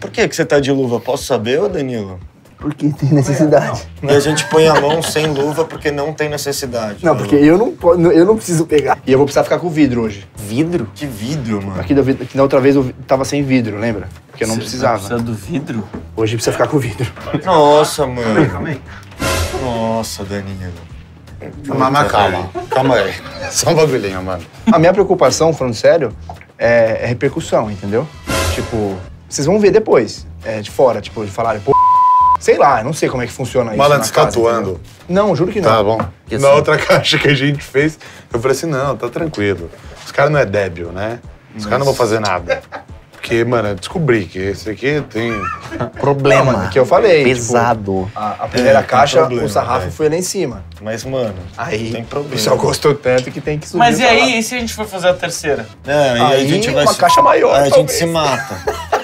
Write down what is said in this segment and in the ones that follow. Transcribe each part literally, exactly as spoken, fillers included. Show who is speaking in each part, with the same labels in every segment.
Speaker 1: Por que que você tá de luva? Posso saber, ô Danilo?
Speaker 2: Porque tem necessidade.
Speaker 1: E a gente põe a mão sem luva porque não tem necessidade.
Speaker 2: Não, porque eu não, eu não preciso pegar. E eu vou precisar ficar com vidro hoje.
Speaker 3: Vidro?
Speaker 1: Que vidro, mano?
Speaker 2: Aqui da, aqui da outra vez eu tava sem vidro, lembra? Porque eu não
Speaker 3: Você
Speaker 2: precisava.
Speaker 3: Precisa do vidro?
Speaker 2: Hoje precisa ficar com vidro.
Speaker 1: Nossa, mano. Calma aí. Nossa, Danilo.
Speaker 4: Mas calma, calma aí. Só um bagulhinho, mano.
Speaker 2: A minha preocupação, falando sério, é, é repercussão, entendeu? Tipo, vocês vão ver depois, é, de fora, tipo, de falarem, pô, sei lá, eu não sei como é que funciona isso.
Speaker 4: Malandro, você tá atuando?
Speaker 2: Não, juro que não.
Speaker 4: Tá bom.
Speaker 3: Porque
Speaker 4: Na
Speaker 3: assim-
Speaker 4: outra caixa que a gente fez, eu falei assim, não, tá tranquilo. Os caras não é débil, né? Os caras não vão fazer nada. Porque, mano, eu descobri que esse aqui tem...
Speaker 3: Problema.
Speaker 2: Que eu falei.
Speaker 3: Pesado.
Speaker 2: Tipo, a, a primeira
Speaker 1: É, tem
Speaker 2: caixa,
Speaker 1: problema,
Speaker 2: o sarrafo
Speaker 1: velho.
Speaker 2: foi lá em cima.
Speaker 1: Mas, mano,
Speaker 2: Aí,
Speaker 1: tem problema.
Speaker 2: o pessoal gostou tanto que tem que subir.
Speaker 5: Mas e
Speaker 2: pra lá.
Speaker 5: aí, e se a gente for fazer a terceira?
Speaker 1: É, aí,
Speaker 2: Aí,
Speaker 1: a gente vai...
Speaker 2: uma
Speaker 1: se-
Speaker 2: caixa maior,
Speaker 1: Aí a gente
Speaker 2: talvez.
Speaker 1: se mata.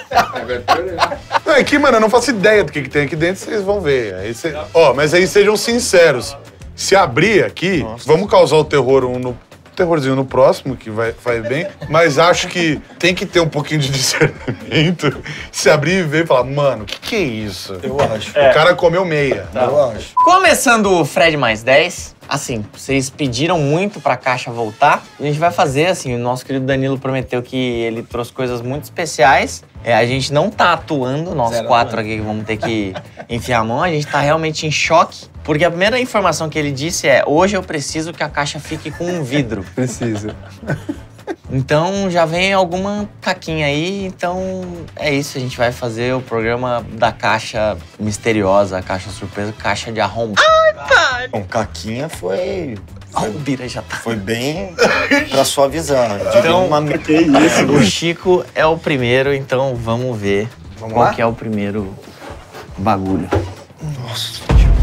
Speaker 4: Não, é que, mano, eu não faço ideia do que, que tem aqui dentro, vocês vão ver. Aí cê... Ó, mas aí sejam sinceros. Se abrir aqui,
Speaker 1: Nossa.
Speaker 4: vamos causar o terror um no... terrorzinho no próximo, que vai, faz bem. Mas acho que tem que ter um pouquinho de discernimento. Se abrir e ver e falar, mano, o que, que é isso?
Speaker 1: Eu acho.
Speaker 4: O cara comeu meia.
Speaker 1: Eu acho.
Speaker 3: Começando o Fred mais dez, assim, vocês pediram muito pra caixa voltar. A gente vai fazer, assim, o nosso querido Danilo prometeu que ele trouxe coisas muito especiais. É, a gente não tá atuando, nós
Speaker 1: Zero
Speaker 3: quatro
Speaker 1: atuando.
Speaker 3: aqui que vamos ter que enfiar a mão. A gente tá realmente em choque. Porque a primeira informação que ele disse é: hoje eu preciso que a caixa fique com um vidro.
Speaker 2: Precisa.
Speaker 3: Então já vem alguma caquinha aí, então é isso, a gente vai fazer o programa da caixa misteriosa, a caixa surpresa, caixa de arromba.
Speaker 1: Bom, Caquinha foi...
Speaker 3: Ah, o Bira já tá.
Speaker 1: Foi bem pra suavizar. Diria
Speaker 3: Então,
Speaker 1: uma...
Speaker 3: O Chico é o primeiro, então vamos ver
Speaker 2: Vamos
Speaker 3: qual
Speaker 2: lá?
Speaker 3: que é o primeiro bagulho.
Speaker 1: Nossa.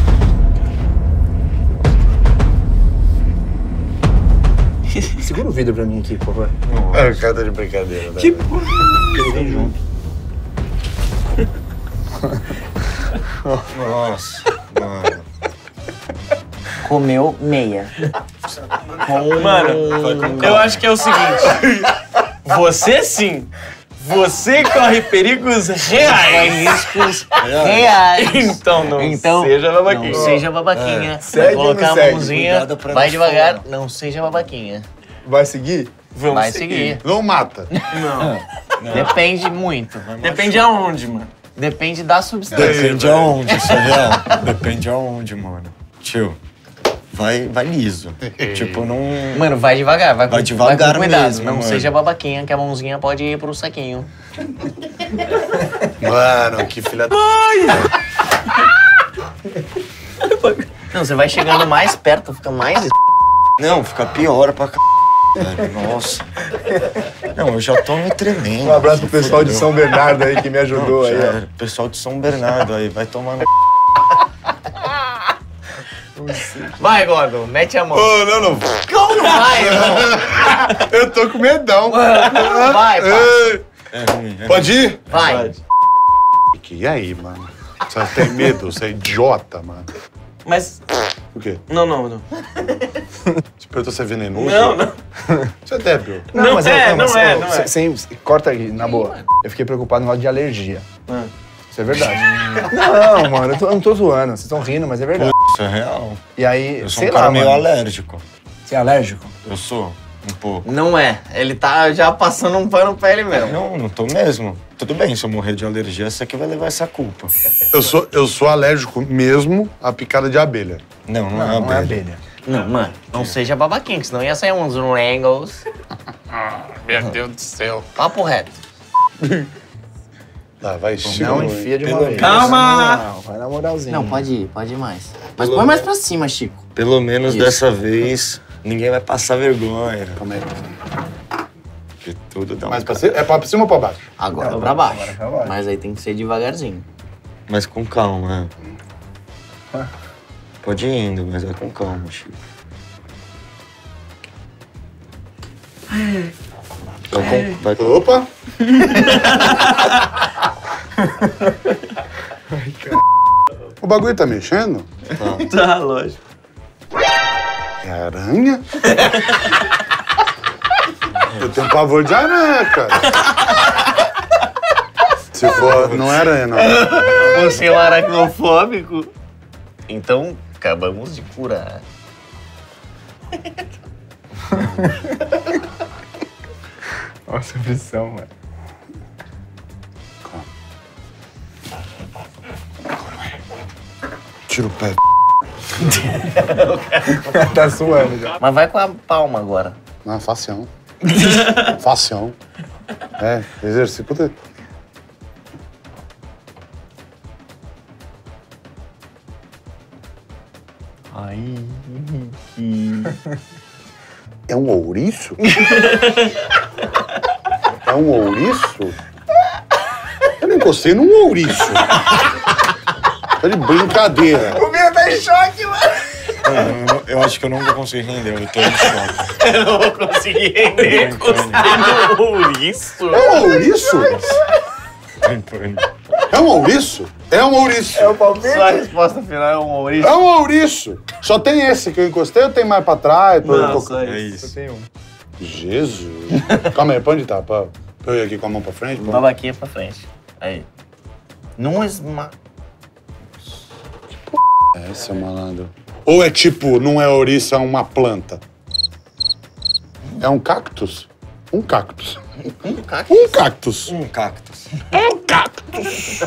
Speaker 2: Segura o vidro pra mim aqui, por favor.
Speaker 4: É, o cara tá de brincadeira. Né?
Speaker 3: Vem junto.
Speaker 1: Nossa, mano.
Speaker 3: Comeu meia. Com...
Speaker 5: Mano,
Speaker 3: um-
Speaker 5: eu acho que é o seguinte. Você sim. Você corre perigos reais.
Speaker 3: riscos reais.
Speaker 5: Então não
Speaker 3: Então,
Speaker 5: seja babaquinha.
Speaker 3: Não seja babaquinha.
Speaker 2: Segue
Speaker 3: Vai colocar
Speaker 2: ou não
Speaker 3: a
Speaker 2: segue?
Speaker 3: mãozinha,
Speaker 1: Cuidado pra
Speaker 3: vai
Speaker 1: não
Speaker 3: devagar,
Speaker 1: falar.
Speaker 3: não seja babaquinha.
Speaker 2: Vai seguir?
Speaker 5: Vamos
Speaker 3: Vai seguir.
Speaker 4: Não mata.
Speaker 5: Não.
Speaker 3: Depende muito.
Speaker 5: Depende aonde, mano.
Speaker 3: Depende da substância.
Speaker 1: Depende aonde, isso é real. Depende aonde, mano. Tio, vai, vai liso. Tipo, não...
Speaker 3: Mano, vai devagar, vai,
Speaker 1: Vai
Speaker 3: com,
Speaker 1: devagar
Speaker 3: vai com cuidado.
Speaker 1: mesmo,
Speaker 3: não
Speaker 1: mano.
Speaker 3: seja babaquinha, que a mãozinha pode ir pro saquinho.
Speaker 4: Mano, que filha da...
Speaker 3: Não, você vai chegando mais perto, fica mais...
Speaker 1: Não, fica pior pra c... velho. Nossa. Não, eu já tô me tremendo.
Speaker 2: Um abraço pro pessoal de
Speaker 1: Fudeu.
Speaker 2: São Bernardo aí que me ajudou
Speaker 1: Não,
Speaker 2: aí,
Speaker 1: já
Speaker 2: ó.
Speaker 1: era. Pessoal de São Bernardo aí, vai tomar no...
Speaker 3: Vai, Gordon, mete a mão.
Speaker 4: Ô, não, não.
Speaker 3: Como não vai, irmão?
Speaker 4: Eu tô com medão.
Speaker 3: Vai, pá.
Speaker 4: Ei,
Speaker 1: É ruim, é
Speaker 4: Pode ir?
Speaker 3: Vai.
Speaker 4: E aí, mano? Você tem medo? Você é idiota, mano.
Speaker 5: Mas.
Speaker 4: O quê?
Speaker 5: Não, não, não.
Speaker 4: Você perguntou se é venenoso?
Speaker 5: Não, não.
Speaker 4: Você é débil.
Speaker 5: Não
Speaker 2: mas
Speaker 5: é,
Speaker 2: mas,
Speaker 5: não é,
Speaker 2: ó,
Speaker 5: não é.
Speaker 2: Sem, sem- corta aí, na boa. Eu fiquei preocupado no lado de alergia.
Speaker 5: Ah.
Speaker 2: Isso é verdade. Não, mano, eu, tô, eu não tô zoando. Vocês estão rindo, mas é verdade.
Speaker 1: Isso é real.
Speaker 2: E aí,
Speaker 1: Eu sou
Speaker 2: sei
Speaker 1: um cara
Speaker 2: lá,
Speaker 1: meio
Speaker 2: mano.
Speaker 1: alérgico.
Speaker 2: Você é alérgico?
Speaker 1: Eu sou, um pouco.
Speaker 3: Não é. Ele tá já passando um pano pra ele mesmo.
Speaker 1: Não, não tô mesmo. Tudo bem, se eu morrer de alergia, você que vai levar essa culpa.
Speaker 4: Eu sou, eu sou alérgico mesmo à picada de abelha.
Speaker 1: Não, não,
Speaker 2: Não,
Speaker 1: é
Speaker 2: não é
Speaker 1: abelha.
Speaker 2: abelha.
Speaker 3: Não, mano, não seja babaquinha, que senão ia sair uns wrangles.
Speaker 4: Meu Deus do céu.
Speaker 3: Papo reto.
Speaker 4: Tá, vai,
Speaker 2: Não
Speaker 4: Chico.
Speaker 2: enfia de uma
Speaker 1: Pelo
Speaker 2: vez.
Speaker 5: Calma!
Speaker 2: Não, vai na moralzinha.
Speaker 3: Não, pode ir, pode ir mais. Mas põe mais pra cima, Chico.
Speaker 1: Pelo menos
Speaker 3: Isso.
Speaker 1: dessa vez, ninguém vai passar vergonha.
Speaker 4: Calma aí.
Speaker 1: Porque tudo dá um...
Speaker 4: Mais pra cima? É pra cima ou pra baixo?
Speaker 3: Agora
Speaker 2: Não,
Speaker 3: pra baixo.
Speaker 2: agora pra baixo.
Speaker 3: Mas aí tem que ser devagarzinho.
Speaker 1: Mas com calma, é.
Speaker 2: Ah.
Speaker 1: Pode ir indo, mas é com calma, Chico. Vai com... Vai com...
Speaker 4: Opa! O bagulho tá mexendo?
Speaker 5: Tá, lógico.
Speaker 4: É aranha? Eu tenho pavor de aranha, cara. Se for, não é aranha, não.
Speaker 3: Você é um aracnofóbico? Então, acabamos de curar.
Speaker 2: Nossa, pressão, mano.
Speaker 4: Tira o pé.
Speaker 2: Tá suando já.
Speaker 3: Mas vai com a palma agora.
Speaker 4: Ah, facião. Facião. É, exercício.
Speaker 3: Ai,
Speaker 4: É um ouriço? É um ouriço? Eu não encostei num ouriço. Tá de brincadeira.
Speaker 2: O meu tá em choque, mano.
Speaker 1: Mano, eu, eu acho que eu não vou conseguir render, eu tô em choque.
Speaker 3: eu não vou conseguir render
Speaker 1: Tô em pânico.
Speaker 3: com ouriço.
Speaker 4: É um ouriço?
Speaker 1: Tô em pânico.
Speaker 4: É um ouriço? É um ouriço.
Speaker 2: É o palpite?
Speaker 3: Sua resposta final é um ouriço?
Speaker 4: É um ouriço. Só tem esse que eu encostei ou tem mais pra trás? Pra eu
Speaker 5: Não,
Speaker 4: tocar?
Speaker 5: só
Speaker 1: É
Speaker 5: isso.
Speaker 1: isso.
Speaker 2: Tem um.
Speaker 4: Jesus. Calma aí, pode estar, pra pra eu ir aqui com a mão pra frente? pô?
Speaker 3: Babaquinha pra frente. Aí. Não esma...
Speaker 4: É, seu malandro. Ou é tipo, não é ouriço, é uma planta? É um cactus? Um cactus.
Speaker 3: Um cacto.
Speaker 4: Um cactus.
Speaker 1: Um cactus.
Speaker 4: Um cactus.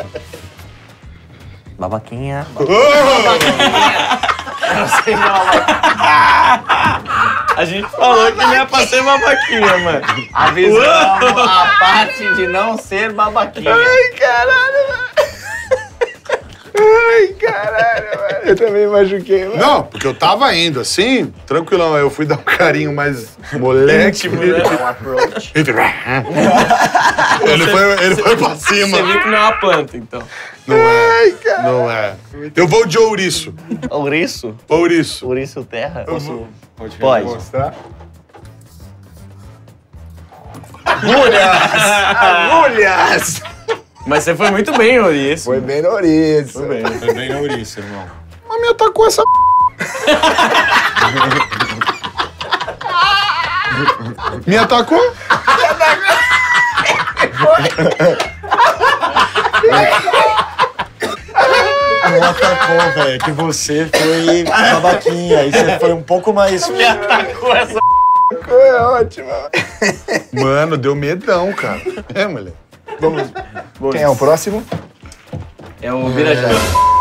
Speaker 3: Babaquinha.
Speaker 5: A gente falou que não é pra ser babaquinha, mano.
Speaker 3: Avisamos a parte de não ser babaquinha.
Speaker 2: Ai, caralho, mano. Ai, caralho, mano. Eu também machuquei, mano.
Speaker 4: Não, porque eu tava indo assim, tranquilão. Aí eu fui dar um carinho mais moleque.
Speaker 3: Um approach.
Speaker 4: Ele foi, ele foi pra cima.
Speaker 5: Você viu que não é uma planta, então.
Speaker 4: Não é, não é. Eu vou de ouriço.
Speaker 3: Ouriço?
Speaker 4: Ouriço.
Speaker 3: Ouriço terra? Posso...
Speaker 1: Pode.
Speaker 3: Pode.
Speaker 2: Mostrar?
Speaker 3: Agulhas!
Speaker 5: Mas você foi muito bem, ouriço.
Speaker 2: Foi bem no ouriço.
Speaker 5: Foi bem.
Speaker 1: Foi bem na ouriça, irmão.
Speaker 4: Mas me atacou essa. Me atacou?
Speaker 1: Não atacou, velho. É que você foi babaquinha. Aí você foi um pouco mais.
Speaker 3: Me atacou essa...
Speaker 2: É ótimo.
Speaker 4: Mano, deu medão, cara. É, moleque.
Speaker 2: Vamos. Quem é o próximo?
Speaker 5: É o Birajá.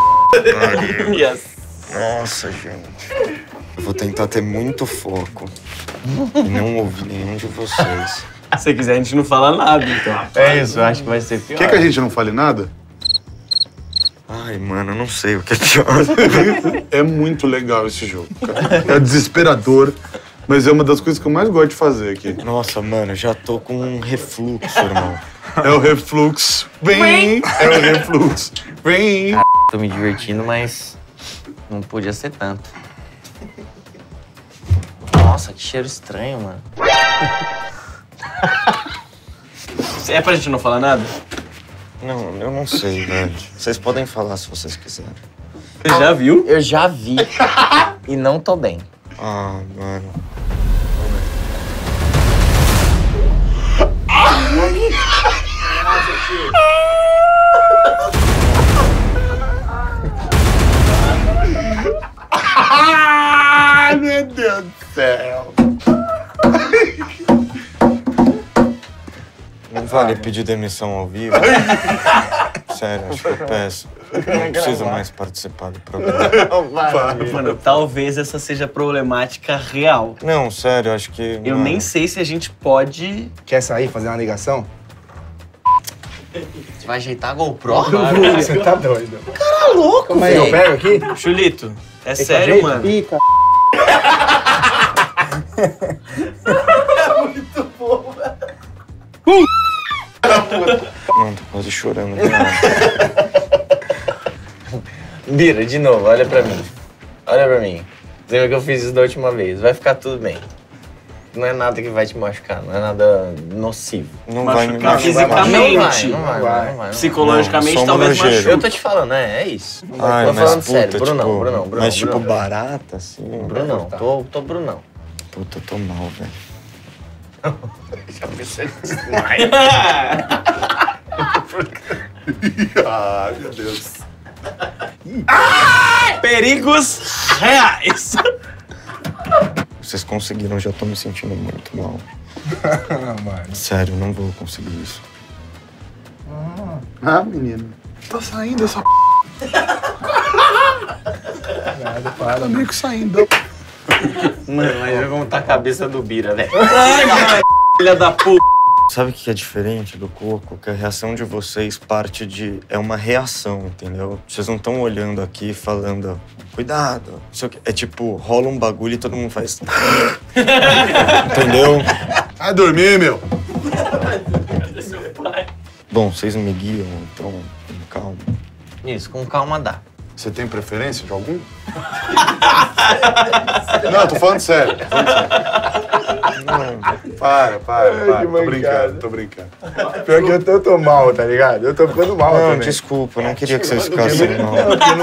Speaker 5: Yes.
Speaker 1: Nossa, gente. Eu vou tentar ter muito foco e não ouvir nenhum de vocês.
Speaker 5: Se você quiser, a gente não fala nada, então.
Speaker 3: É isso, eu acho que vai ser pior.
Speaker 4: Quer que a gente não fale nada?
Speaker 1: Ai, mano, eu não sei o que é pior.
Speaker 4: É muito legal esse jogo, cara. É desesperador, mas é uma das coisas que eu mais gosto de fazer aqui.
Speaker 1: Nossa, mano, eu já tô com um refluxo, irmão.
Speaker 4: É o refluxo. Vem! É o refluxo. Vem!
Speaker 3: Tô me divertindo, mas não podia ser tanto. Nossa, que cheiro estranho, mano.
Speaker 5: É pra gente não falar nada?
Speaker 1: Não, eu não sei, velho. Vocês podem falar se vocês quiserem.
Speaker 5: Você já viu?
Speaker 3: Eu já vi e não tô bem.
Speaker 1: Ah, mano.
Speaker 4: Ai, meu Deus do céu!
Speaker 1: Não vale pedir demissão ao vivo. Sério, acho que eu peço. Não preciso mais participar do programa.
Speaker 5: Mano, talvez essa seja a problemática real.
Speaker 1: Não, sério, acho que.
Speaker 5: Eu
Speaker 1: mano,
Speaker 5: nem sei se a gente pode...
Speaker 2: Quer sair, fazer uma ligação?
Speaker 3: Você vai ajeitar a GoPro?
Speaker 2: Você tá doido.
Speaker 3: Tá louco,
Speaker 2: Calma aí, eu pego aqui?
Speaker 5: Chulito, é
Speaker 2: Tem
Speaker 5: sério,
Speaker 2: que
Speaker 5: mano.
Speaker 2: Pica.
Speaker 1: Não, tô quase chorando.
Speaker 3: Bira, de novo, olha pra mim. Olha pra mim. Lembra que eu fiz isso da última vez. Vai ficar tudo bem. Não é nada que vai te machucar, não é nada nocivo.
Speaker 1: Não vai me
Speaker 5: Machucar
Speaker 1: machucar.
Speaker 5: fisicamente.
Speaker 3: Não vai, não vai, não vai. não vai.
Speaker 5: Psicologicamente,
Speaker 1: Não, só
Speaker 5: talvez
Speaker 1: nojeiro.
Speaker 5: machuque.
Speaker 3: Eu tô te falando, é, é isso.
Speaker 1: Ai,
Speaker 3: tô
Speaker 1: mas
Speaker 3: falando
Speaker 1: puta,
Speaker 3: sério. Brunão,
Speaker 1: tipo,
Speaker 3: Brunão, Brunão.
Speaker 1: Mas tipo
Speaker 3: Brunão.
Speaker 1: barata, assim.
Speaker 3: Brunão, tô, tô Brunão.
Speaker 1: Puta, eu tô mal, velho.
Speaker 3: Já pensei nisso demais.
Speaker 4: Ai, meu Deus.
Speaker 5: Perigos reais.
Speaker 1: Vocês conseguiram, já tô me sentindo muito mal.
Speaker 2: Mano.
Speaker 1: Sério, não vou conseguir isso.
Speaker 4: Ah, menino. Tá saindo essa p.
Speaker 2: Nada, para.
Speaker 4: Tá meio que saindo.
Speaker 3: Mano, mas eu vou montar a cabeça do Bira, velho.
Speaker 5: Ai, filha da puta.
Speaker 1: Sabe o que é diferente do coco? Que a reação de vocês parte de... É uma reação, entendeu? Vocês não estão olhando aqui falando... Cuidado. Não sei o quê. É tipo, rola um bagulho e todo mundo faz... Entendeu?
Speaker 4: Vai dormir, meu.
Speaker 1: Bom, vocês me guiam, então... Com calma.
Speaker 3: Isso, com calma dá.
Speaker 4: Você tem preferência de algum? Não, eu tô falando sério. Tô falando sério. Para, para,
Speaker 2: Ai,
Speaker 4: para.
Speaker 2: que
Speaker 4: Tô
Speaker 2: mancada.
Speaker 4: brincando, tô brincando.
Speaker 2: Pior que eu tô, eu tô mal, tá ligado? Eu tô ficando mal
Speaker 1: Não,
Speaker 2: também.
Speaker 1: desculpa, eu não queria que vocês ficassem mal.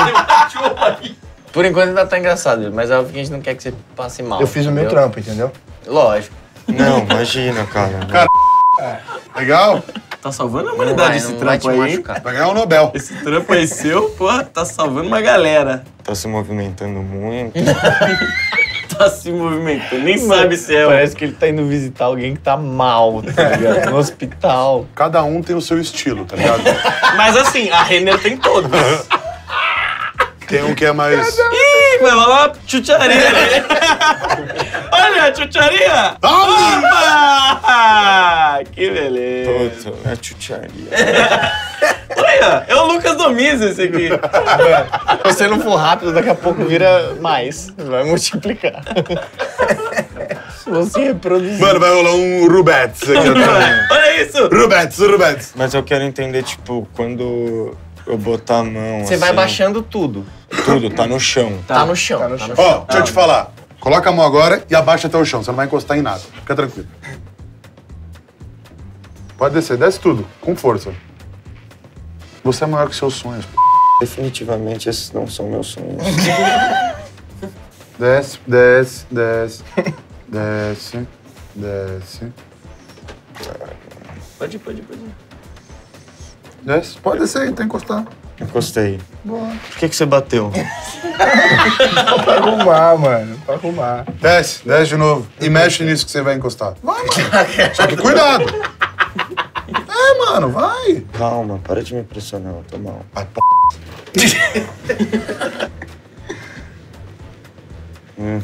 Speaker 3: Por enquanto ainda tá engraçado, mas é óbvio que a gente não quer que você passe mal.
Speaker 2: Eu fiz o meu
Speaker 3: entendeu?
Speaker 2: trampo, entendeu?
Speaker 3: Lógico.
Speaker 1: Não, imagina, cara.
Speaker 4: Cara, Legal?
Speaker 5: Tá salvando a
Speaker 3: Não
Speaker 5: humanidade
Speaker 3: vai,
Speaker 5: esse
Speaker 3: não vai
Speaker 5: trampo
Speaker 3: te
Speaker 5: aí, hein?
Speaker 3: machucar.
Speaker 4: Vai ganhar o Nobel.
Speaker 5: Esse trampo aí seu, pô, tá salvando uma galera.
Speaker 1: Tá se movimentando muito.
Speaker 5: Tá se movimentando, nem sabe se é.
Speaker 3: Parece que ele tá indo visitar alguém que tá mal, tá ligado? No hospital.
Speaker 4: Cada um tem o seu estilo, tá ligado?
Speaker 5: Mas assim, a Renner tem todos.
Speaker 4: Tem um que é mais...
Speaker 5: Ih, vai rolar uma chucharia. Olha, a chucharia. Opa! Que beleza.
Speaker 1: Puta, é chucharia.
Speaker 5: Olha, é o Lucas Domiz esse aqui.
Speaker 3: Se você não for rápido, daqui a pouco vira mais. Vai multiplicar. Se você reproduzir.
Speaker 4: Mano, vai rolar um Rubetes aqui atrás.
Speaker 5: Olha isso.
Speaker 4: Rubetes, Rubetes.
Speaker 1: Mas eu quero entender, tipo, quando eu botar a mão,
Speaker 3: Você
Speaker 1: assim,
Speaker 3: vai baixando tudo.
Speaker 1: tudo, tá no chão.
Speaker 3: Tá, no chão.
Speaker 2: Tá no
Speaker 3: tá
Speaker 2: chão.
Speaker 4: Ó, deixa eu te falar. Coloca a mão agora e abaixa até o chão. Você não vai encostar em nada. Fica tranquilo. Pode descer. Desce tudo. Com força. Você é maior que seus sonhos. p***.
Speaker 1: Definitivamente esses não são meus sonhos.
Speaker 4: Desce, desce, desce. Desce, desce.
Speaker 5: Pode ir, pode ir, pode ir.
Speaker 4: Desce. Pode descer aí, tá encostar.
Speaker 1: Encostei.
Speaker 4: Boa.
Speaker 1: Por que que você bateu?
Speaker 2: Pra arrumar, mano. Pra arrumar.
Speaker 4: Desce, desce de novo. E mexe nisso que você vai encostar. Vai, mano. Só que cuidado. É, mano, vai.
Speaker 1: Calma, para de me pressionar, eu tô mal.
Speaker 4: Vai, p***.
Speaker 1: Hum.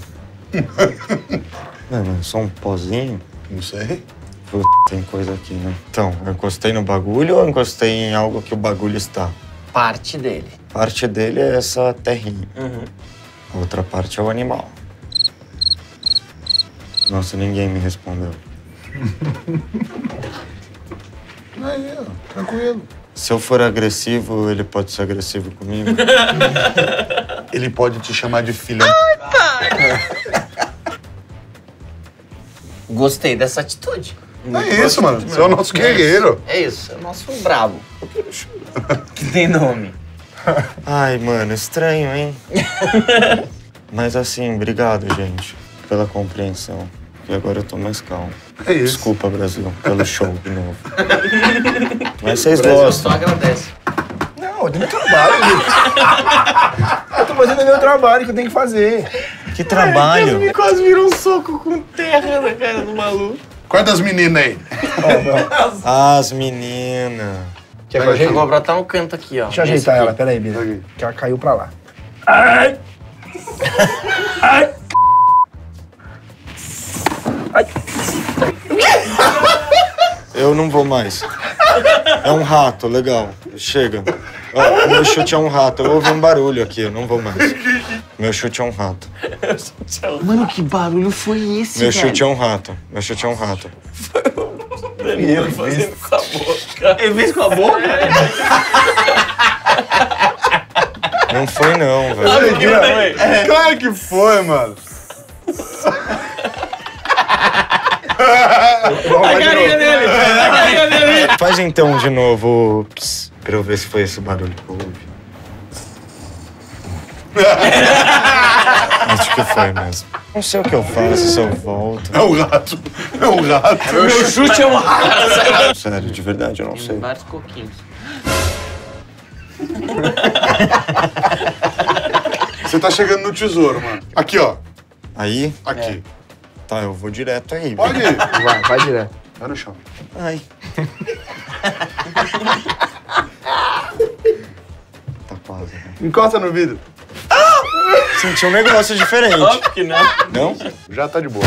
Speaker 1: Não, mas só um pozinho?
Speaker 4: Não sei.
Speaker 1: Putz, tem coisa aqui, né? Então, eu encostei no bagulho ou eu encostei em algo que o bagulho está?
Speaker 3: Parte dele.
Speaker 1: Parte dele é essa terrinha.
Speaker 5: Uhum.
Speaker 1: A outra parte é o animal. Nossa, ninguém me respondeu.
Speaker 4: Aí, ó. Tranquilo.
Speaker 1: Se eu for agressivo, ele pode ser agressivo comigo?
Speaker 4: Ele pode te chamar de filha.
Speaker 3: Gostei dessa atitude.
Speaker 4: É isso, mano. Você é o nosso guerreiro.
Speaker 3: É isso, é o nosso brabo. Que tem nome.
Speaker 1: Ai, mano, estranho, hein? Mas assim, obrigado, gente, pela compreensão. E agora eu tô mais calmo.
Speaker 4: É isso.
Speaker 1: Desculpa, Brasil, pelo show de novo. Mas vocês
Speaker 3: Só
Speaker 1: gostam.
Speaker 3: agradece.
Speaker 2: Não, eu tenho trabalho. Eu tô fazendo o meu trabalho que eu tenho que fazer.
Speaker 1: Que trabalho!
Speaker 5: Quase virou um soco com terra na cara do maluco.
Speaker 4: Quantas meninas aí?
Speaker 1: As meninas.
Speaker 2: Quer que eu ajeite?
Speaker 3: Agora pra tá no canto aqui, ó.
Speaker 2: Deixa eu ajeitar
Speaker 3: Esse
Speaker 2: ela,
Speaker 3: aqui.
Speaker 2: pera aí, Bira.
Speaker 4: Aqui.
Speaker 2: Que ela caiu pra lá.
Speaker 1: Eu não vou mais. É um rato, legal. Chega. Ó, meu chute é um rato. Eu ouvi um barulho aqui, eu não vou mais. Meu chute é um rato.
Speaker 3: Mano, que barulho foi esse,
Speaker 1: Meu
Speaker 3: velho?
Speaker 1: chute é um rato. Meu chute é um rato.
Speaker 5: Ele fazendo com a boca. Ele fez com a boca?
Speaker 1: Não foi não, velho.
Speaker 4: Claro que foi, mano.
Speaker 5: A carinha dele! A carinha dele!
Speaker 1: Faz então de novo, ps, pra eu ver se foi esse barulho que eu ouvi. Acho que foi mesmo. Não sei o que eu faço, se eu volto.
Speaker 4: É um rato. É um rato.
Speaker 5: Meu chute é um rato.
Speaker 1: Sério, de verdade, eu não sei.
Speaker 3: Vários coquinhos.
Speaker 4: Você tá chegando no tesouro, mano. Aqui, ó.
Speaker 1: Aí?
Speaker 4: Aqui.
Speaker 1: Tá, eu vou direto aí.
Speaker 4: Pode
Speaker 1: velho.
Speaker 4: ir.
Speaker 2: Vai, vai direto.
Speaker 4: Vai no chão.
Speaker 1: Ai. Tá quase, né?
Speaker 4: Encosta no vidro.
Speaker 1: Senti um negócio diferente.
Speaker 5: Óbvio que não.
Speaker 1: Não?
Speaker 4: Já tá de boa.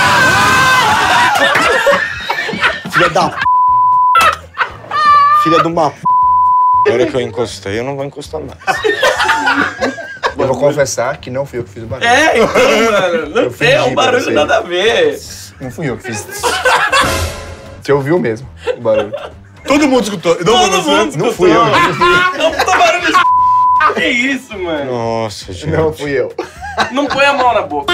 Speaker 1: Filha da p... Filha de uma p... Agora que eu encostei, eu não vou encostar mais.
Speaker 2: Eu vou confessar que não fui eu que fiz o barulho.
Speaker 5: É, então, mano. Não
Speaker 2: Eu
Speaker 5: tem
Speaker 2: fingi
Speaker 5: um
Speaker 2: pra
Speaker 5: barulho
Speaker 2: você.
Speaker 5: nada a ver.
Speaker 2: Não fui eu que fiz. Você ouviu mesmo o barulho.
Speaker 4: Todo mundo escutou. Não,
Speaker 5: Todo
Speaker 4: você?
Speaker 5: mundo
Speaker 2: Não fui eu.
Speaker 5: Não, puta barulho. Que isso, mano?
Speaker 1: Nossa, gente.
Speaker 2: Não fui eu.
Speaker 5: Não põe a mão na boca.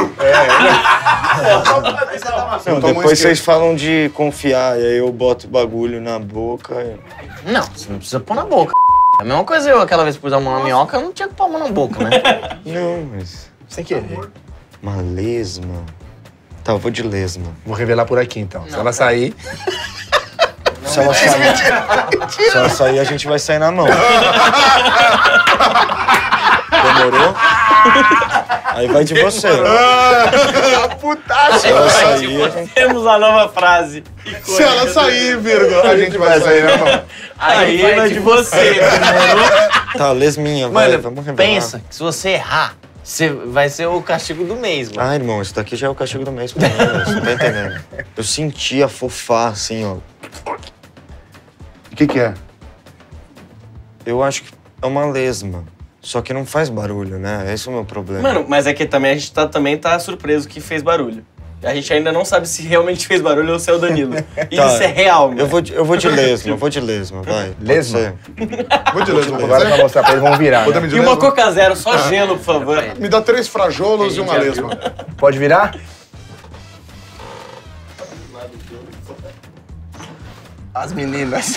Speaker 1: Não,
Speaker 4: Tua mão
Speaker 1: depois
Speaker 4: esquerda.
Speaker 1: vocês falam de confiar, e aí eu boto o bagulho na boca. E...
Speaker 3: Não, você não precisa pôr na boca. É a mesma coisa eu, aquela vez que pus a mão na minhoca, eu não tinha que pôr a mão na boca, né?
Speaker 1: Não, mas...
Speaker 2: Sem querer.
Speaker 1: Uma lesma... Tá, eu vou de lesma.
Speaker 2: Vou revelar por aqui, então. Se ela sair...
Speaker 1: Se ela sair... Se ela sair, a gente vai sair na mão. Demorou? Aí vai de você.
Speaker 2: Putaça!
Speaker 1: Se ela sair, a gente...
Speaker 5: Temos a nova frase.
Speaker 4: Se ela sair, vírgula, a gente vai sair na mão.
Speaker 5: Aí vai de você.
Speaker 1: Tá, lesminha, vai,
Speaker 3: Mano,
Speaker 1: vamos revelar.
Speaker 3: pensa que se você errar, você vai ser o castigo do mês, mano.
Speaker 1: Ah, irmão, isso daqui já é o castigo do mês pra mim, né? Você não tá entendendo. Eu senti a fofar, assim, ó.
Speaker 4: O que que é?
Speaker 1: Eu acho que é uma lesma. Só que não faz barulho, né? Esse é o meu problema.
Speaker 5: Mano, mas é que também a gente tá, também tá surpreso que fez barulho. A gente ainda não sabe se realmente fez barulho ou se é o Danilo. E
Speaker 1: Tá,
Speaker 5: isso é real, mano.
Speaker 1: Eu vou de, eu vou de lesma, eu vou de lesma, vai. Pode
Speaker 2: Lesma?
Speaker 1: ser.
Speaker 4: Vou de lesma,
Speaker 2: Agora pra mostrar pra eles, vão virar.
Speaker 4: Vou dar
Speaker 2: Né?
Speaker 4: de
Speaker 5: E uma
Speaker 4: lesma.
Speaker 5: Coca Zero, só gelo, por favor.
Speaker 4: Me dá três frajolos e uma lesma.
Speaker 2: Pode virar? As meninas.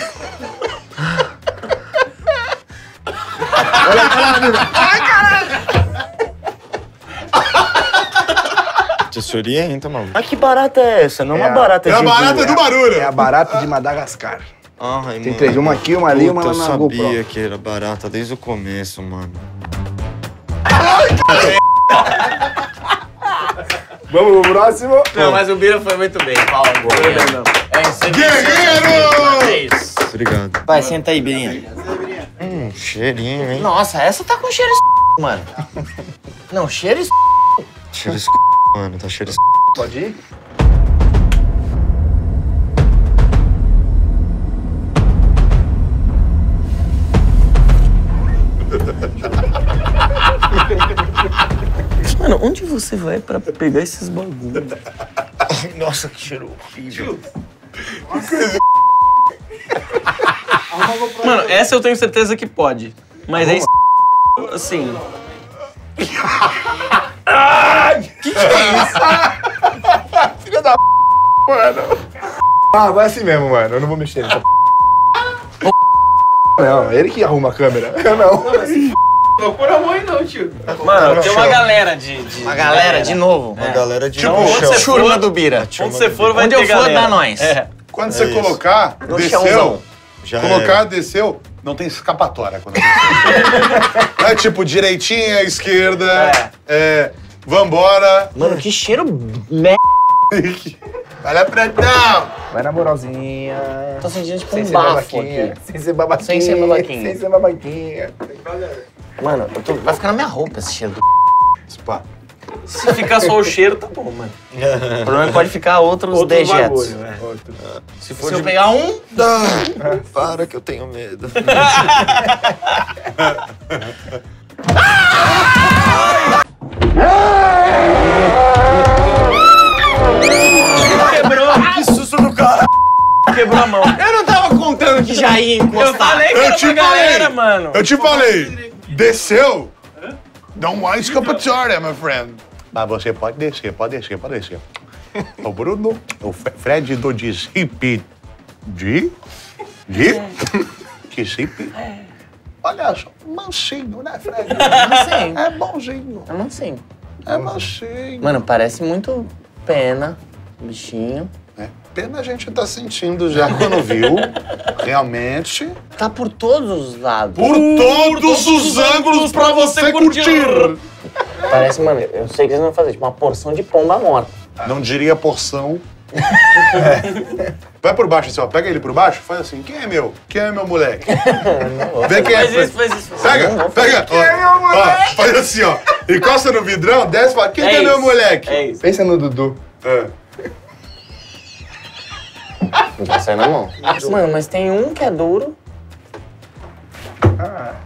Speaker 1: Tesourinha, maluco. Mas que barata é essa? Não é
Speaker 2: É
Speaker 1: uma
Speaker 2: a-
Speaker 1: barata
Speaker 4: É
Speaker 1: de
Speaker 4: a barata do barulho.
Speaker 2: É a barata de Madagascar.
Speaker 1: Ai,
Speaker 2: Tem
Speaker 1: mano.
Speaker 2: três, uma aqui, uma ali e uma
Speaker 1: Puta,
Speaker 2: lá na
Speaker 1: eu
Speaker 2: GoPro.
Speaker 1: sabia que era barata desde o começo, mano.
Speaker 2: Vamos pro próximo.
Speaker 3: Não, mas o Bira foi muito bem, Paulo. É isso.
Speaker 4: Guerreiro!
Speaker 3: É isso.
Speaker 1: Obrigado.
Speaker 3: Vai, senta aí, Birinha.
Speaker 1: Hum, cheirinho, hein?
Speaker 3: Nossa, essa tá com cheiro de mano. Não, cheiro de
Speaker 1: Cheiro de mano, tá cheiro de
Speaker 2: Pode ir?
Speaker 5: Mano, onde você vai pra pegar esses bagulhos?
Speaker 1: Nossa, que cheiro horrível.
Speaker 5: Mano, essa eu tenho certeza que pode. Mas é isso. Assim.
Speaker 2: Filha da p, mano. Ah, vai assim mesmo, mano. Eu não vou mexer nessa p. Não, ele que arruma a câmera. Eu não.
Speaker 5: Mano, tem uma galera de. de
Speaker 3: Uma galera, de novo.
Speaker 1: Uma galera de
Speaker 5: Então,
Speaker 1: no
Speaker 5: onde
Speaker 1: chão.
Speaker 5: você for-
Speaker 3: Turma do Bira.
Speaker 5: Onde você for, vai
Speaker 3: Onde
Speaker 5: ter
Speaker 3: eu for,
Speaker 5: galera.
Speaker 3: dá nós.
Speaker 5: É.
Speaker 4: Quando
Speaker 1: É
Speaker 4: você
Speaker 1: isso.
Speaker 4: colocar,
Speaker 3: No
Speaker 4: desceu.
Speaker 3: chãozão.
Speaker 1: Já
Speaker 4: Colocar,
Speaker 1: era.
Speaker 4: desceu, não tem escapatória quando desceu. Não é tipo direitinha, esquerda, é. Vambora.
Speaker 3: Mano, que cheiro merda.
Speaker 4: Olha pretão!
Speaker 2: Vai na moralzinha.
Speaker 3: Tô sentindo tipo
Speaker 2: Sem
Speaker 3: um
Speaker 2: ser
Speaker 3: bafo
Speaker 2: babaquinha.
Speaker 3: aqui.
Speaker 2: Sem ser babaquinha.
Speaker 3: Sem ser babaquinha.
Speaker 2: Sem ser babaquinha.
Speaker 3: Mano, eu tô- vai ficar na minha roupa esse cheiro do
Speaker 4: Spa.
Speaker 5: Se ficar só o cheiro, tá bom, mano.
Speaker 3: O problema é que pode ficar outros,
Speaker 5: Outros
Speaker 3: dejetos.
Speaker 5: bagulho, é.
Speaker 2: Outro.
Speaker 3: Se for Se eu pegar um,
Speaker 1: Ah, para que eu tenho medo.
Speaker 5: Quebrou. Que susto do cara. Quebrou a mão.
Speaker 3: eu não tava contando que já ia encostar.
Speaker 5: Eu falei que
Speaker 4: Eu
Speaker 5: era
Speaker 4: te
Speaker 5: pra galera,
Speaker 4: falei.
Speaker 5: mano.
Speaker 4: Eu te falei, desceu? Não há escapatória, my friend. Mas você pode descer, pode descer, pode descer. O Bruno, o Fe- Fred do Discipe. De? De? Discipe? Olha só, mansinho, né, Fred?
Speaker 3: Mansinho.
Speaker 4: É bonzinho,
Speaker 3: É mansinho.
Speaker 4: é mansinho.
Speaker 3: Mano, parece muito pena, bichinho.
Speaker 4: É. pena a gente tá sentindo já quando viu. Realmente.
Speaker 3: Tá por todos os lados.
Speaker 4: Por, por todos, todos os ângulos pra você curtir. curtir.
Speaker 3: Parece, mano, eu sei que eles vão fazer, tipo, uma porção de pomba morta.
Speaker 4: Não diria porção. É. Vai por baixo assim, ó. Pega ele por baixo, faz assim. Quem é meu? Quem é meu moleque? Vê quem é.
Speaker 5: Faz isso, faz isso.
Speaker 4: Pega, não, pega. Quem ó, é meu moleque? Ó, faz assim, ó. Encosta no vidrão, desce e fala, quem é, que é meu moleque?
Speaker 5: É isso.
Speaker 2: Pensa no Dudu.
Speaker 4: É.
Speaker 3: Não tá saindo na mão. Mano, mas tem um que é duro.
Speaker 4: Ah.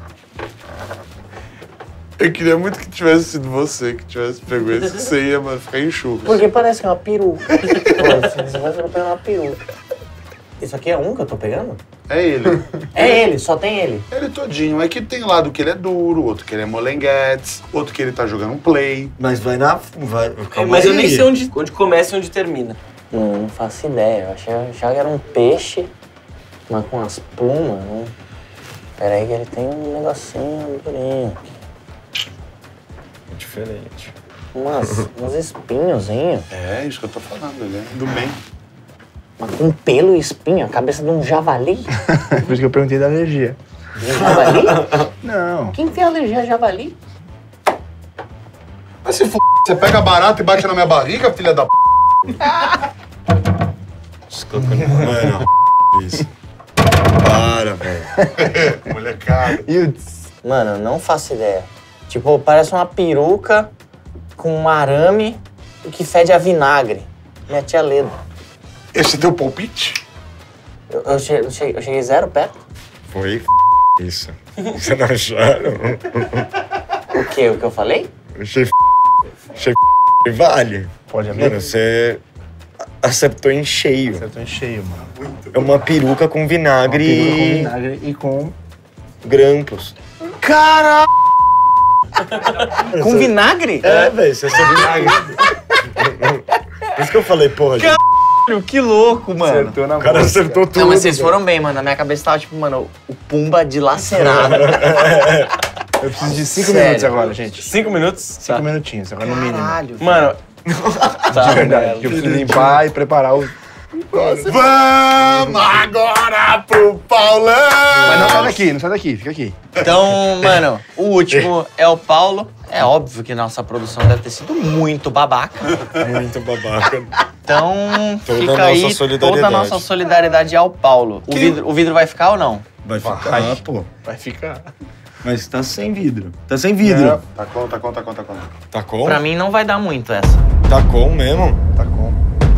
Speaker 4: Eu queria muito que tivesse sido você que tivesse pego esse, que você ia, mano, ficar enxurro.
Speaker 3: Porque parece que é uma peruca. Você vai pegar uma peruca. Isso aqui é um que eu tô pegando?
Speaker 4: É ele.
Speaker 3: É ele, só tem ele.
Speaker 4: Ele todinho. É que tem lado que ele é duro, outro que ele é molenguetes, outro que ele tá jogando um play.
Speaker 1: Mas vai na... Vai,
Speaker 5: é, mas eu nem sei onde, onde começa e onde termina.
Speaker 3: Não, não faço ideia. Eu achei, achava que era um peixe, mas com as plumas. Né? Pera aí que ele tem um negocinho durinho.
Speaker 1: Diferente.
Speaker 3: Umas, uns espinhozinhos.
Speaker 4: É, isso que eu tô falando, ele é do bem.
Speaker 3: Mas com pelo e espinho, a cabeça de um javali.
Speaker 2: Por isso que eu perguntei da alergia.
Speaker 3: De um javali?
Speaker 2: Não.
Speaker 3: Quem tem alergia a javali?
Speaker 4: Mas se f... você pega barata e bate na minha barriga, filha da p...
Speaker 1: Desculpa, mano. Isso. Para, velho.
Speaker 4: Molecada.
Speaker 3: Mano, eu não faço ideia. Tipo, parece uma peruca com um arame que fede a vinagre. Minha tia Leda.
Speaker 4: Esse é teu palpite?
Speaker 3: Eu, eu, cheguei, eu, cheguei, eu cheguei zero perto?
Speaker 1: Foi isso. Você não acharam?
Speaker 3: O quê? O que eu falei?
Speaker 1: Achei Achei vale.
Speaker 2: Pode abrir?
Speaker 1: Mano, você acertou em cheio.
Speaker 2: Acertou em cheio, mano.
Speaker 1: É uma peruca com vinagre,
Speaker 2: Uma peruca com vinagre e com...
Speaker 1: grampos.
Speaker 2: Caralho!
Speaker 3: Com vinagre?
Speaker 1: É, velho, você acertou vinagre. Por isso que eu falei, porra, gente.
Speaker 3: Caralho, que louco, mano.
Speaker 2: Acertou na
Speaker 1: O cara
Speaker 2: boca.
Speaker 1: acertou tudo.
Speaker 3: Não, mas vocês foram bem, mano. Na minha cabeça tava tipo, mano, o Pumba dilacerado.
Speaker 2: Eu preciso de cinco
Speaker 3: Sério?
Speaker 2: minutos agora, gente.
Speaker 5: Cinco minutos?
Speaker 2: Cinco minutinhos, agora no mínimo.
Speaker 3: Caralho.
Speaker 5: Mano,
Speaker 2: De verdade. Que eu preciso limpar e preparar o...
Speaker 4: Vamos agora pro Paulão!
Speaker 2: Mas não sai daqui, não sai daqui, fica aqui.
Speaker 3: Então, mano, o último é o Paulo. É óbvio que nossa produção deve ter sido muito babaca.
Speaker 1: Muito babaca.
Speaker 3: Então,
Speaker 1: Toda
Speaker 3: fica
Speaker 1: a nossa
Speaker 3: aí toda a
Speaker 1: solidariedade.
Speaker 3: nossa solidariedade ao Paulo. O vidro, o vidro vai ficar ou não?
Speaker 1: Vai ficar,
Speaker 2: Vai.
Speaker 1: pô.
Speaker 2: Vai ficar.
Speaker 1: Mas tá sem vidro. Tá sem vidro.
Speaker 2: Não.
Speaker 4: Tá com, tá com, tá com, tá com.
Speaker 1: Tá com?
Speaker 3: Pra mim não vai dar muito essa.
Speaker 1: Tá com mesmo?
Speaker 2: Tá com.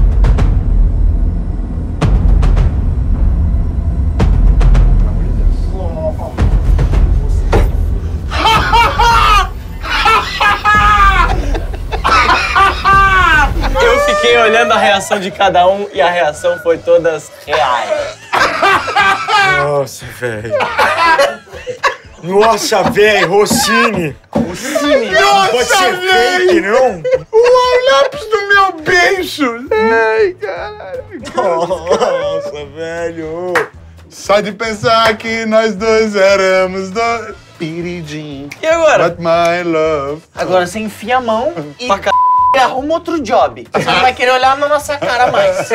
Speaker 5: eu fiquei olhando a reação de cada um e a reação foi todas reais.
Speaker 1: Nossa, velho. Nossa, velho, Rossini.
Speaker 5: Rossini.
Speaker 1: Não pode ser fake, não?
Speaker 4: O lápis do meu beijo!
Speaker 2: Ai, caralho.
Speaker 1: Nossa, velho.
Speaker 4: Só de pensar que nós dois éramos dois. Piridinho.
Speaker 5: E agora?
Speaker 4: But my love.
Speaker 3: Agora você enfia a mão e
Speaker 5: Pra c...
Speaker 3: arruma outro job. Você não vai querer olhar na nossa cara mais.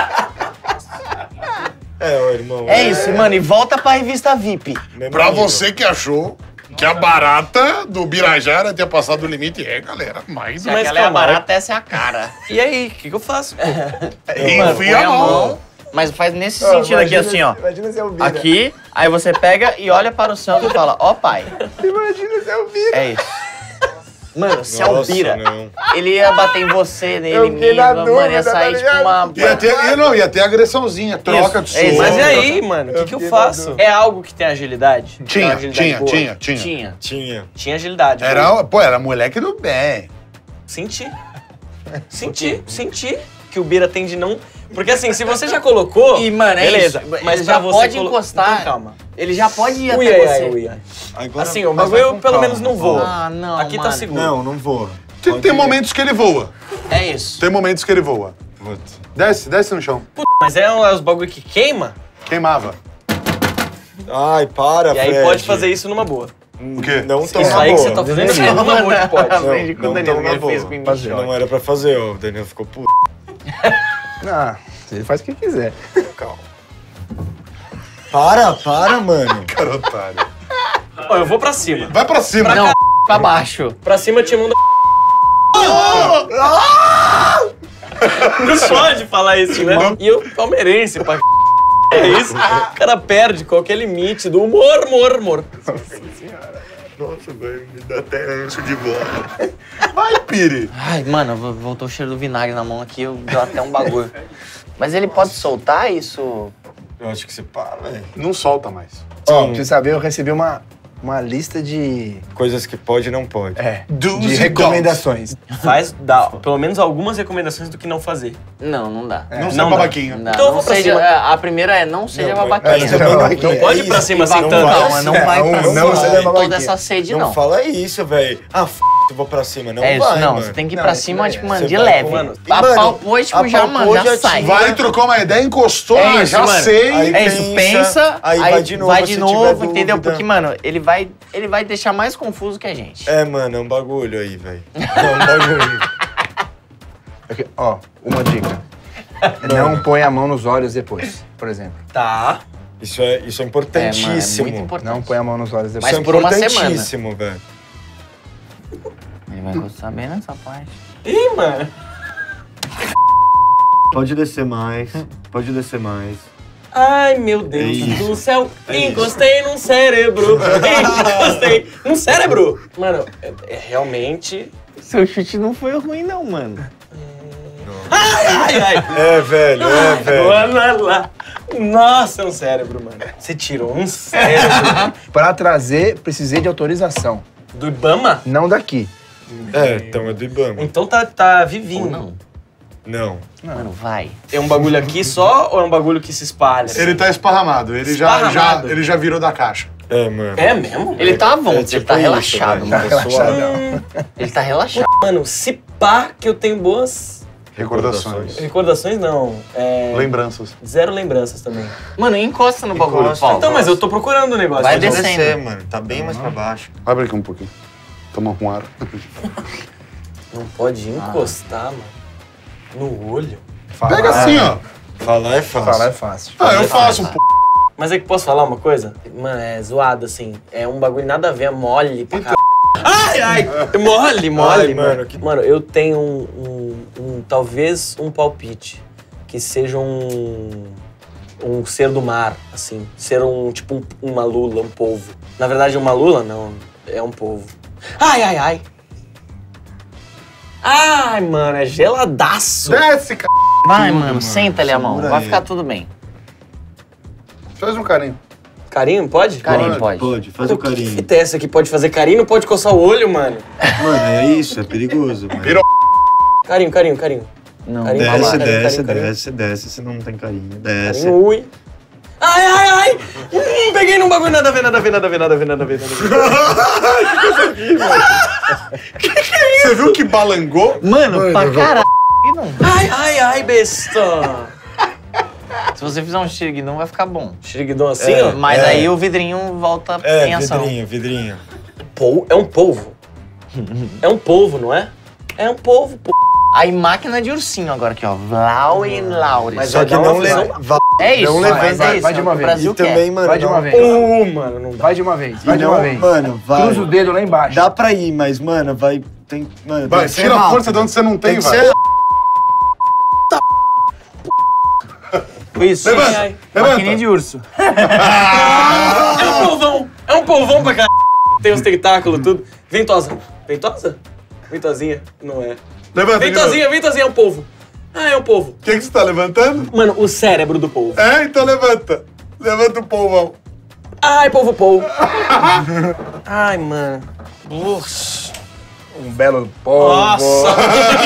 Speaker 1: É, ô, irmão.
Speaker 3: É isso, mano. E volta pra revista V I P.
Speaker 1: Mesmo
Speaker 4: Pra
Speaker 1: nível.
Speaker 4: você que achou que a barata do Birajara tinha passado o limite, é, galera, mais
Speaker 3: Se
Speaker 4: uma.
Speaker 3: aquela é a barata, essa é a cara.
Speaker 5: E aí, o que, que eu faço?
Speaker 3: Mano, põe
Speaker 4: Enfia a mão.
Speaker 3: Mas faz nesse sentido aqui, assim, ó.
Speaker 2: Imagina se é o Bira.
Speaker 3: Aqui, aí você pega e olha para o céu e fala, ó pai.
Speaker 2: Imagina se é o Bira.
Speaker 3: É isso. Mano, se é
Speaker 1: Nossa,
Speaker 3: o Bira,
Speaker 1: não.
Speaker 3: ele ia bater em você, nele
Speaker 2: Eu fiquei
Speaker 3: mesmo,
Speaker 2: na
Speaker 3: mano, ia
Speaker 2: dúvida,
Speaker 3: sair
Speaker 2: tá
Speaker 3: tipo
Speaker 2: ligado?
Speaker 3: uma...
Speaker 4: Ia ter, ia, não, ia ter agressãozinha, troca de
Speaker 3: Isso, é isso.
Speaker 4: soco.
Speaker 5: Mas e aí, mano, o que, que eu
Speaker 2: fiquei na
Speaker 5: faço?
Speaker 2: dúvida.
Speaker 5: É algo que tem agilidade? Tem
Speaker 4: Tinha,
Speaker 5: uma agilidade
Speaker 4: tinha,
Speaker 5: boa?
Speaker 4: tinha, tinha.
Speaker 3: Tinha.
Speaker 1: Tinha.
Speaker 5: Tinha agilidade.
Speaker 4: Era, pô, era moleque do bem.
Speaker 5: Senti. Senti, senti que o Bira tem de não... Porque assim, se você já colocou...
Speaker 3: E, mano, é
Speaker 5: beleza,
Speaker 3: isso.
Speaker 5: mas
Speaker 3: Ele
Speaker 5: pra
Speaker 3: já
Speaker 5: você
Speaker 3: pode
Speaker 5: colo-
Speaker 3: encostar.
Speaker 5: Então, calma.
Speaker 3: Ele já pode ir
Speaker 5: Ui,
Speaker 3: até
Speaker 5: ai,
Speaker 3: você.
Speaker 5: ai, ui, ai.
Speaker 1: Agora,
Speaker 5: Assim, o
Speaker 1: mas
Speaker 5: bagulho
Speaker 1: vai
Speaker 5: eu
Speaker 1: com
Speaker 5: pelo
Speaker 1: calma.
Speaker 5: menos não vou.
Speaker 3: Ah, não,
Speaker 5: Aqui tá
Speaker 3: mano.
Speaker 5: seguro.
Speaker 1: Não, não vou.
Speaker 4: Tem,
Speaker 1: Pode
Speaker 4: tem
Speaker 1: ir.
Speaker 4: momentos que ele voa.
Speaker 3: É isso.
Speaker 4: Tem momentos que ele voa.
Speaker 1: Putz.
Speaker 4: Desce, desce no chão.
Speaker 5: Mas é os bagulho que queima,
Speaker 4: Queimava.
Speaker 1: Ai, para,
Speaker 5: e aí
Speaker 1: Fred.
Speaker 5: pão fazer isso numa boa.
Speaker 4: O quê?
Speaker 1: Não tão
Speaker 5: Isso
Speaker 1: na
Speaker 5: aí que
Speaker 1: boa.
Speaker 5: você tá fazendo é numa boa que pode.
Speaker 3: Aprende com o
Speaker 1: não
Speaker 3: Danilo,
Speaker 1: tão na
Speaker 3: ele
Speaker 1: boa.
Speaker 3: fez com o
Speaker 1: Não era pra fazer, ó. O Daniel ficou puto.
Speaker 2: Ah, Ele faz o que quiser.
Speaker 4: Calma.
Speaker 1: Para, para, mano.
Speaker 4: Cara, otário.
Speaker 5: Ó, eu vou pra cima.
Speaker 4: Vai pra cima.
Speaker 3: Não, pra baixo.
Speaker 5: Pra cima, Timão da... Não pode falar isso, né? E eu, palmeirense, pra... É isso. O cara perde qualquer limite do humor, humor, humor.
Speaker 1: Nossa, velho, me dá até ânsia de bola.
Speaker 4: Vai, Piri.
Speaker 3: Ai, mano, vo- voltou o cheiro do vinagre na mão aqui, eu deu até um bagulho. Mas ele pode soltar isso?
Speaker 1: Eu acho que você para, velho.
Speaker 4: Não solta mais.
Speaker 2: Ó, pra você saber, eu recebi uma, uma lista de...
Speaker 1: Coisas que pode e não pode.
Speaker 2: É,
Speaker 4: Do's
Speaker 2: de
Speaker 4: and
Speaker 2: recomendações.
Speaker 5: Faz, dá pelo menos algumas recomendações do que não fazer.
Speaker 3: Não, não dá.
Speaker 4: Não seja
Speaker 5: não dá.
Speaker 4: babaquinho.
Speaker 3: Não,
Speaker 5: Então eu
Speaker 3: não
Speaker 5: vou pra
Speaker 3: seja,
Speaker 5: cima.
Speaker 3: é, a primeira é não seja
Speaker 1: Não,
Speaker 3: babaquinha.
Speaker 2: é, não seja babaquinha.
Speaker 5: Não pode ir pra
Speaker 1: É
Speaker 5: cima
Speaker 1: isso,
Speaker 5: assim
Speaker 1: não
Speaker 5: tanto.
Speaker 1: vai.
Speaker 3: Calma, não
Speaker 2: É,
Speaker 3: vai
Speaker 2: não,
Speaker 3: pra
Speaker 2: não
Speaker 3: cima
Speaker 2: seja
Speaker 3: com
Speaker 2: babaquinha.
Speaker 3: toda essa sede,
Speaker 1: Não,
Speaker 3: não.
Speaker 1: fala isso, velho. Ah, f... eu vou pra cima. Não
Speaker 3: É isso,
Speaker 1: vai,
Speaker 3: não,
Speaker 1: mano.
Speaker 3: você tem que ir
Speaker 2: Não,
Speaker 3: pra
Speaker 2: isso
Speaker 3: cima,
Speaker 2: daí
Speaker 3: tipo,
Speaker 2: é.
Speaker 3: mano,
Speaker 1: Você
Speaker 3: de
Speaker 1: vai,
Speaker 3: leve.
Speaker 1: mano,
Speaker 3: Apalpou e, tipo, já,
Speaker 1: apalpou,
Speaker 3: mano, já
Speaker 1: já
Speaker 3: sai.
Speaker 1: tira.
Speaker 4: Vai, trocou uma ideia, encostou,
Speaker 3: É
Speaker 4: ah,
Speaker 3: isso,
Speaker 4: já
Speaker 3: mano.
Speaker 4: sei.
Speaker 1: Aí
Speaker 3: É isso,
Speaker 1: pensa,
Speaker 3: pensa,
Speaker 1: aí vai de novo,
Speaker 3: vai de
Speaker 1: se
Speaker 3: novo,
Speaker 1: tiver
Speaker 3: entendeu?
Speaker 1: dúvida.
Speaker 3: Porque, mano, ele vai, ele vai deixar mais confuso que a gente.
Speaker 1: É, mano, é um bagulho aí, velho. É um bagulho.
Speaker 2: Aqui, ó, uma dica. Não põe a mão nos olhos depois, por exemplo.
Speaker 5: Tá.
Speaker 1: Isso é, isso é
Speaker 3: É,
Speaker 1: importantíssimo.
Speaker 3: mano, é muito importante.
Speaker 2: Não põe a mão nos olhos depois.
Speaker 3: Mas
Speaker 1: Isso é
Speaker 3: por uma semana.
Speaker 1: importantíssimo, velho.
Speaker 3: Ele vai gostar bem nessa parte.
Speaker 5: Ih, mano.
Speaker 1: Pode descer mais, pode descer mais.
Speaker 5: Ai, meu Deus
Speaker 1: isso.
Speaker 5: do céu. Encostei num cérebro. Encostei num cérebro. Mano, é, é realmente...
Speaker 3: Seu chute não foi ruim, não, mano.
Speaker 5: Ai, ai, ai.
Speaker 1: É, velho, é, velho.
Speaker 5: Olha lá. Nossa, é um cérebro, mano. Você tirou um cérebro
Speaker 2: Pra trazer, precisei de autorização.
Speaker 5: do Ibama?
Speaker 2: Não daqui.
Speaker 1: É, então é do Ibama.
Speaker 5: Então tá, tá vivinho.
Speaker 3: Ou não?
Speaker 1: Não.
Speaker 3: Mano, vai.
Speaker 5: É um bagulho aqui só ou é um bagulho que se espalha?
Speaker 4: Ele tá esparramado, ele já, já,
Speaker 5: Esparramado.
Speaker 4: ele já virou da caixa.
Speaker 1: É, mano.
Speaker 5: É mesmo?
Speaker 3: Ele tá à vontade,
Speaker 1: É
Speaker 3: ele
Speaker 1: tipo
Speaker 3: tá
Speaker 1: isso,
Speaker 3: relaxado,
Speaker 1: velho.
Speaker 3: mano.
Speaker 1: Tá suave.
Speaker 3: Ele tá relaxado.
Speaker 5: Mano, se pá que eu tenho boas
Speaker 4: Recordações.
Speaker 5: recordações, não. É...
Speaker 4: Lembranças.
Speaker 5: Zero lembranças também.
Speaker 3: Mano, encosta no bagulho,
Speaker 1: Encosta.
Speaker 3: Paulo.
Speaker 5: Então, mas eu tô procurando o negócio.
Speaker 3: Vai
Speaker 5: Pode
Speaker 3: descer.
Speaker 5: descer.
Speaker 1: Descer, mano. Tá bem mais pra baixo.
Speaker 4: Abre aqui um pouquinho. Toma um ar.
Speaker 5: Não pode encostar, mano. No olho.
Speaker 2: Falar,
Speaker 4: Pega assim, ó.
Speaker 1: Falar é fácil.
Speaker 2: Falar é fácil.
Speaker 4: Ah, eu faço um pouco.
Speaker 5: Mas é que posso falar uma coisa? Mano, é zoado, assim. É um bagulho nada a ver, é mole pra caralho. Ai, ai! Mole, mole,
Speaker 1: Ai,
Speaker 5: mano.
Speaker 1: mano, que-
Speaker 5: Mano, eu tenho um, um, um- talvez um palpite. Que seja um... Um ser do mar, assim. Ser um, tipo, um, uma lula, um polvo. Na verdade, uma lula, não. É um polvo. Ai, ai, ai. Ai, mano, é geladaço.
Speaker 4: Desce, cara.
Speaker 3: Vai,
Speaker 1: Tudo,
Speaker 3: mano,
Speaker 1: mano.
Speaker 3: senta ali a mão.
Speaker 1: Segura
Speaker 3: Vai
Speaker 1: aí.
Speaker 3: ficar tudo bem.
Speaker 4: Faz um carinho.
Speaker 5: Carinho, pode?
Speaker 3: Carinho, pode.
Speaker 1: Pode, faz
Speaker 5: Pô,
Speaker 1: o carinho.
Speaker 5: Que fita é essa que pode fazer carinho? Não pode coçar o olho, mano.
Speaker 1: Mano, é isso, é perigoso. Mano.
Speaker 4: Virou.
Speaker 5: Carinho, carinho, carinho.
Speaker 3: Não,
Speaker 5: Carinho,
Speaker 1: Desce,
Speaker 5: carinho,
Speaker 1: desce,
Speaker 5: carinho, carinho.
Speaker 1: desce, desce, se não tem carinho. Desce.
Speaker 5: Carinho, ui. Ai, ai, ai! Hum, peguei num bagulho, nada a ver, nada a ver, nada a ver, nada a ver, nada a ver, nada a ver.
Speaker 4: Você viu que balangou?
Speaker 3: Mano, pra caralho. Não.
Speaker 5: Ai, ai, ai, besta!
Speaker 3: Se você fizer um xiriguidão, vai ficar bom.
Speaker 5: Xiriguidão assim,
Speaker 1: É.
Speaker 5: ó.
Speaker 3: Mas
Speaker 1: É.
Speaker 3: aí o vidrinho volta
Speaker 1: É,
Speaker 3: em ação.
Speaker 1: vidrinho, vidrinho.
Speaker 5: Pol- é um polvo. É um polvo, não é? É um polvo, pô.
Speaker 3: Aí máquina de ursinho agora aqui, ó. Vlau e Laures.
Speaker 5: Mas
Speaker 1: Só
Speaker 5: vai
Speaker 1: que
Speaker 5: dar uma
Speaker 1: não
Speaker 5: visão-
Speaker 1: leva. va-
Speaker 3: É isso,
Speaker 1: não
Speaker 3: mas
Speaker 1: levanta.
Speaker 3: é
Speaker 2: vai,
Speaker 3: isso.
Speaker 2: vai de uma
Speaker 3: o
Speaker 2: vez.
Speaker 3: Brasil
Speaker 1: E
Speaker 3: quer.
Speaker 1: também, mano.
Speaker 2: Vai de
Speaker 1: não-
Speaker 2: uma vez.
Speaker 5: Uh, mano, não dá.
Speaker 2: Vai de uma vez, vai
Speaker 1: E
Speaker 2: de
Speaker 1: não-
Speaker 2: uma vez.
Speaker 1: Mano, vai.
Speaker 2: Cruza o dedo lá embaixo.
Speaker 1: Dá pra ir, mas, mano, vai. Tem, mano,
Speaker 4: Vai,
Speaker 1: tem que ser
Speaker 4: tira a
Speaker 1: rápido.
Speaker 4: força de onde você não tem,
Speaker 1: Tem que
Speaker 4: vai.
Speaker 1: ser.
Speaker 3: Isso.
Speaker 4: Levanta,
Speaker 5: Ai, ai.
Speaker 4: levanta.
Speaker 3: Maquininha de urso.
Speaker 5: É um polvão! É um polvão pra caralho! Tem os tentáculos, tudo. Ventosa. Ventosa? Ventosinha? Não é.
Speaker 4: Levanta,
Speaker 5: Ventosinha, ventosinha é um polvo. Ah, é um polvo.
Speaker 4: O que, que você tá levantando?
Speaker 5: Mano, o cérebro do polvo.
Speaker 4: É, então levanta. Levanta o polvão.
Speaker 5: Ai, polvo, polvo. Ai, mano. Nossa.
Speaker 2: Um belo polvo.
Speaker 5: Nossa.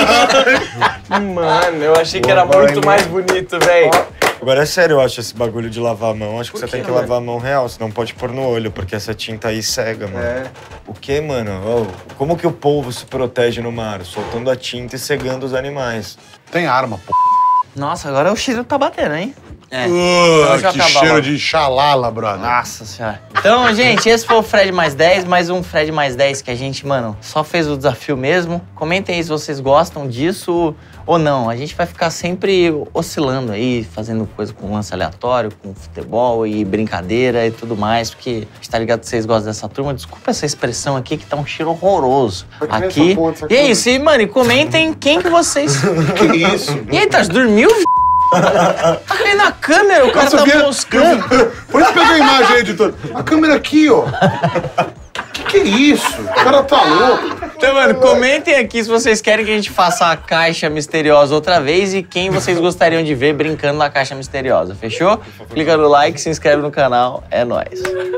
Speaker 5: Mano, eu achei que era
Speaker 2: Boa,
Speaker 5: muito
Speaker 2: vai,
Speaker 5: mais bonito, velho.
Speaker 1: Agora é sério, eu acho esse bagulho de lavar a mão. Acho que
Speaker 5: Por
Speaker 1: você tem
Speaker 5: quê,
Speaker 1: que
Speaker 5: mano?
Speaker 1: lavar a mão real, senão pode pôr no olho, porque essa tinta aí cega, mano.
Speaker 2: É.
Speaker 1: O que, mano? Oh, como que o polvo se protege no mar? Soltando a tinta e cegando os animais.
Speaker 4: Tem arma, pô.
Speaker 3: Nossa, agora o cheiro tá batendo, hein? É.
Speaker 4: Uh,
Speaker 3: Então, já
Speaker 4: que
Speaker 3: acabava.
Speaker 4: cheiro de xalala, brother.
Speaker 3: Nossa senhora. Então, gente, esse foi o Fred mais dez, mais um Fred mais dez que a gente, mano, só fez o desafio mesmo. Comentem aí se vocês gostam disso ou não. A gente vai ficar sempre oscilando aí, fazendo coisa com lance aleatório, com futebol e brincadeira e tudo mais, porque a gente tá ligado que vocês gostam dessa turma. Desculpa essa expressão aqui, que tá um cheiro horroroso aqui. E é isso, e, mano, e comentem quem que vocês...
Speaker 4: Que isso?
Speaker 3: E aí, tá, dormiu, v***? Tá caindo na câmera, o cara
Speaker 4: Nossa,
Speaker 3: tá
Speaker 4: eu vi-
Speaker 3: moscando.
Speaker 4: Por isso pega a imagem aí, editor. A câmera aqui, ó. Que que é isso? O cara tá louco.
Speaker 3: Então, mano, comentem aqui se vocês querem que a gente faça a caixa misteriosa outra vez e quem vocês gostariam de ver brincando na caixa misteriosa, fechou? Clica no like, se inscreve no canal, é nóis.